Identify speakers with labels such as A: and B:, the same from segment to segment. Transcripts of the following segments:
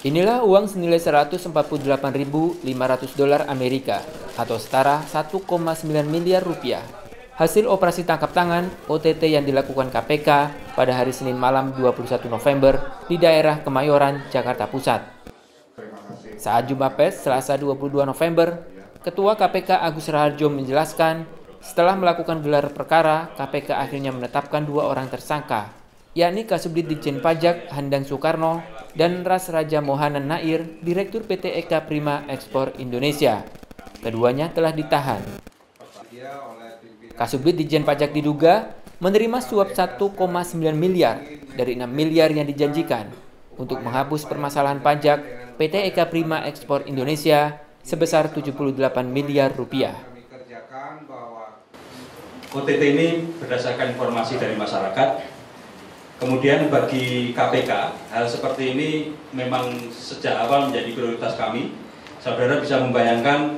A: Inilah uang senilai 148.500 dolar Amerika atau setara 1,9 miliar rupiah. Hasil operasi tangkap tangan OTT yang dilakukan KPK pada hari Senin malam 21 November di daerah Kemayoran, Jakarta Pusat. Saat jumpa pers Selasa 22 November, Ketua KPK Agus Raharjo menjelaskan setelah melakukan gelar perkara, KPK akhirnya menetapkan 2 orang tersangka, yakni Kasubdit Ditjen Pajak Handang Soekarno dan Ras Raja Mohanan Nair, Direktur PT Eka Prima Ekspor Indonesia. Keduanya telah ditahan. Kasubdit Ditjen Pajak diduga menerima suap 1,9 miliar dari 6 miliar yang dijanjikan untuk menghapus permasalahan pajak PT Eka Prima Ekspor Indonesia sebesar 78 miliar rupiah.
B: OTT ini berdasarkan informasi dari masyarakat. Kemudian bagi KPK, hal seperti ini memang sejak awal menjadi prioritas kami. Saudara bisa membayangkan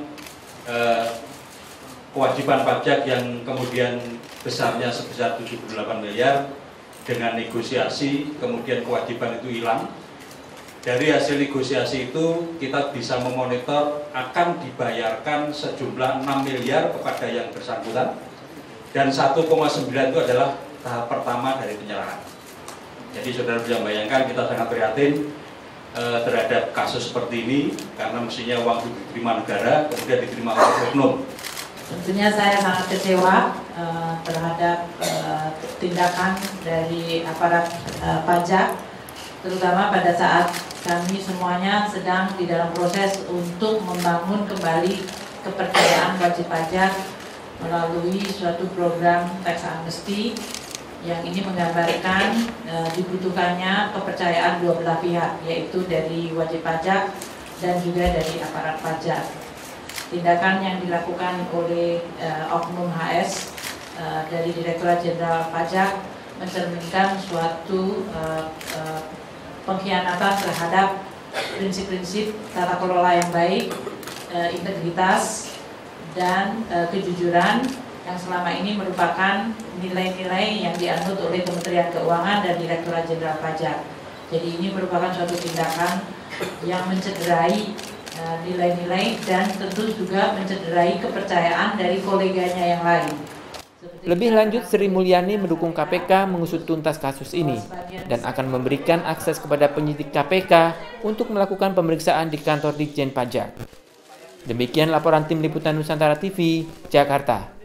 B: kewajiban pajak yang kemudian besarnya sebesar 78 miliar dengan negosiasi, kemudian kewajiban itu hilang. Dari hasil negosiasi itu kita bisa memonitor akan dibayarkan sejumlah 6 miliar kepada yang bersangkutan dan 1,9 itu adalah tahap pertama dari penyerahan. Jadi saudara bisa bayangkan kita sangat prihatin terhadap kasus seperti ini karena mestinya uang itu diterima negara kemudian diterima oleh oknum.
C: Tentunya saya sangat kecewa terhadap tindakan dari aparat pajak, terutama pada saat kami semuanya sedang di dalam proses untuk membangun kembali kepercayaan wajib pajak melalui suatu program tax amnesty yang ini menggambarkan dibutuhkannya kepercayaan dua belah pihak, yaitu dari wajib pajak dan juga dari aparat pajak. Tindakan yang dilakukan oleh Oknum HS dari Direktorat Jenderal Pajak mencerminkan suatu pengkhianatan terhadap prinsip-prinsip tata kelola yang baik, integritas, dan kejujuran yang selama ini merupakan nilai-nilai yang dianut oleh Kementerian Keuangan dan Direktorat Jenderal Pajak. Jadi ini merupakan suatu tindakan yang mencederai nilai-nilai dan tentu juga mencederai kepercayaan dari koleganya yang lain.
A: Lebih lanjut, Sri Mulyani mendukung KPK mengusut tuntas kasus ini dan akan memberikan akses kepada penyidik KPK untuk melakukan pemeriksaan di kantor Ditjen Pajak. Demikian laporan tim liputan Nusantara TV, Jakarta.